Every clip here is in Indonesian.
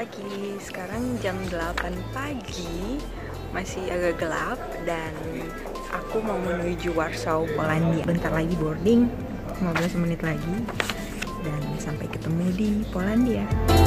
pagi. Sekarang jam 8 pagi, masih agak gelap dan aku mau menuju Warsaw, Polandia. Bentar lagi boarding, 15 menit lagi dan sampai ketemu di Polandia.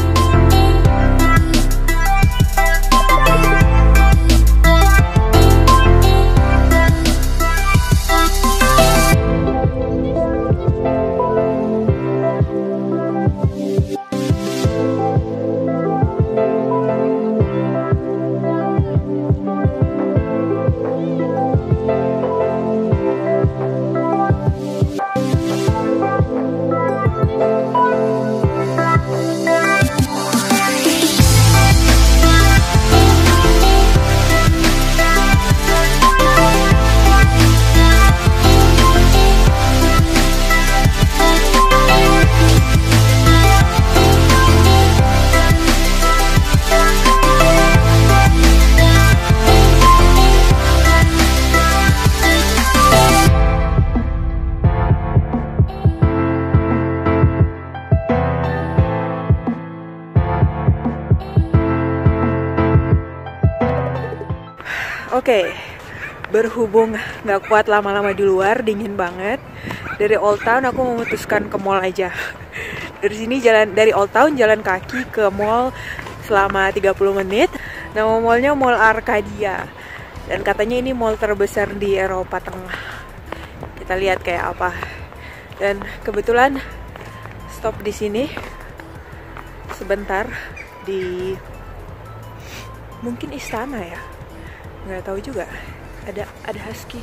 Oke, berhubung nggak kuat lama-lama di luar, dingin banget. Dari Old Town aku memutuskan ke mall aja. Dari Old Town jalan kaki ke mall selama 30 menit. Nama mallnya Mall Arcadia. Dan katanya ini mall terbesar di Eropa Tengah. Kita lihat kayak apa. Dan kebetulan stop di sini sebentar di mungkin istana ya. Nggak tahu juga, ada husky.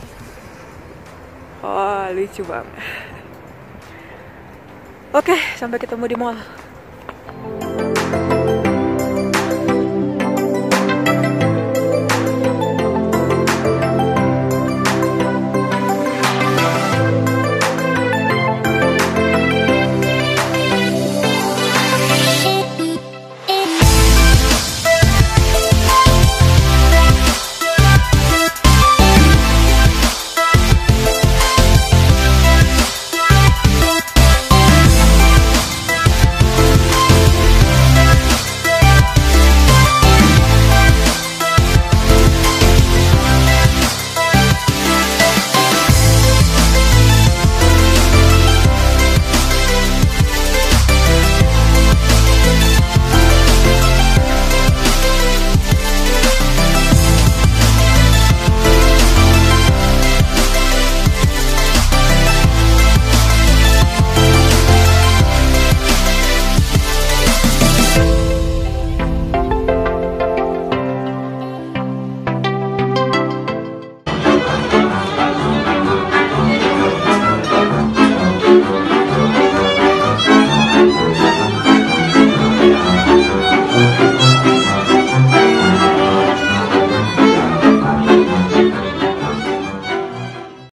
Oh, lucu banget. Oke, sampai ketemu di mall.